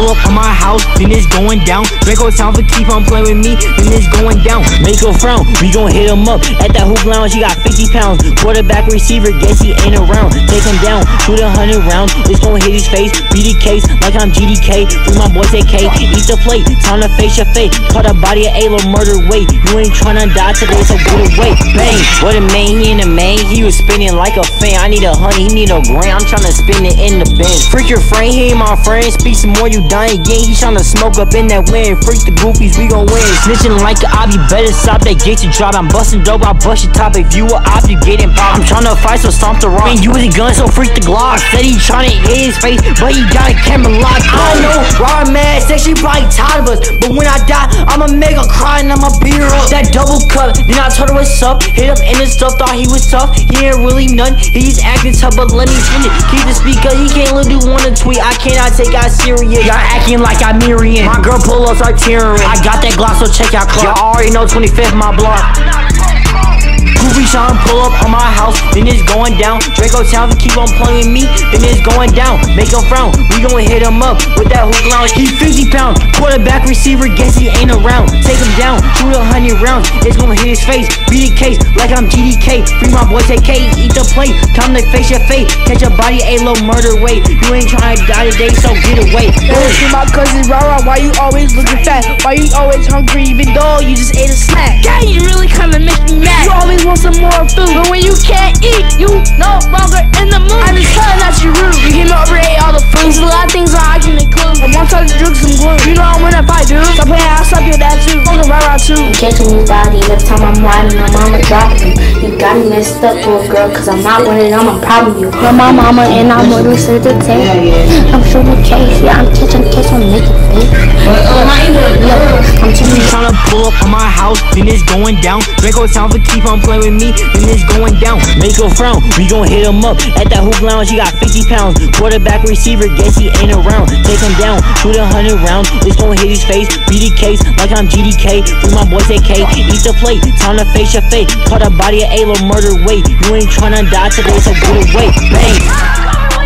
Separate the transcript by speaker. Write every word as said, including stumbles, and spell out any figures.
Speaker 1: pull up on my house, then it's going down. Draco sound for keep on playing with me, then it's going down. Make her frown, we gon' hit him up. At that hoop lounge, he got fifty pounds. Quarterback receiver, guess he ain't around. Take him down, shoot a hundred rounds. It's gon' hit his face, beat the case like I'm G D K. Free my boys A K, eat the plate, time to face your fate. Caught a body of A-Lo murder weight. You ain't tryna die today, so get away. Bang, what a man, he in the main. He was spinning like a fan. I need a honey, he need a grand. I'm tryna spin it in the bin. Freak your friend, he ain't my friend. Speak some more, you dying again. He tryna smoke up in that wind. Freak the goofies, we gon' win. Snitching like a ob, you better stop that gate to drop. I'm busting dope, I bust your top. If you a op, you getting popped. I'm tryna fight, so stomp the rock. Man, you with a gun, so freak the Glock. Said he tryna hit his face, but he got a camera locked. I know, raw man said she probably tired of us, but when I die, I'ma make her cry and I'ma beat her up. That double cup, then I told her what's up. Hit up in his stuff, thought he was tough. He ain't really none, he's acting tough, but let me finish. Keep the speaker, he can't let do one to tweet. I cannot take out serious. Y'all acting like I'm Miriam. My girl pull ups are tearing. I got that Glock, so check out clock. Y'all already know twenty-fifth my block. Goofy tryna pull up on my house, then it's going down. Draco sound keep on playing me, then it's going down. Make him frown, we gon' hit him up with that hook lounge. He fifty pounds, quarterback receiver, guess he ain't around. Take him down, shoot a hundred rounds. It's gonna hit his face, beat the case like I'm G D K. Free my boys A K, eat the plate, time to face your fate. Catch a body, A-Lo murder weight. You ain't tryna die today, so get away.
Speaker 2: Hey, my cousin Rara, why you always looking fat? Why you always hungry even though you just ate a snack? Yeah, you really kinda make me mad. You always want some more food, but when you can't eat, you no longer in the mood. I just tell that you rude. You came over and ate all the food. There's a lot of things that I can include. I want to drink some glue. You know I'm gonna fight, dude. Stop playing, I'll stop your dad too. I'm gonna ride around too.
Speaker 3: I'm catching his body every time I'm riding. My mama dropping him. You got me messed up, little girl, cause I'm not one of them. I'm proud of you. You're my mama and I'm what we said to take. I'm shooting case, yeah, I'm catching case, I'm making fake. I'm
Speaker 1: tryna pull up on my house, then it's going down. Draco sound for keep on playing with me, then it's going down. Make her frown, we gon' hit him up. At that hoop lounge, he got fifty pounds. Quarterback receiver, guess he ain't around. Take him down, shoot a hundred rounds. It's gon' hit his face, beat the case like I'm G D K. Free my boys A K, eat the plate, time to face your fate. Caught a body of A-Lo murder weight. You ain't tryna die today, so get away. Bang.